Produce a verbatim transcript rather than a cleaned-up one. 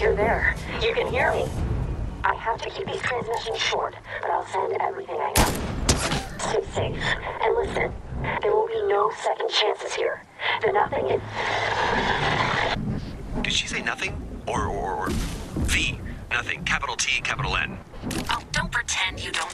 You're there. You can hear me. I have to keep these transmissions short, but I'll send everything I know. Stay safe. And listen, there will be no second chances here. The nothing is... Did she say nothing? Or, or, or V? Nothing. Capital T, capital N. Oh, don't pretend you don't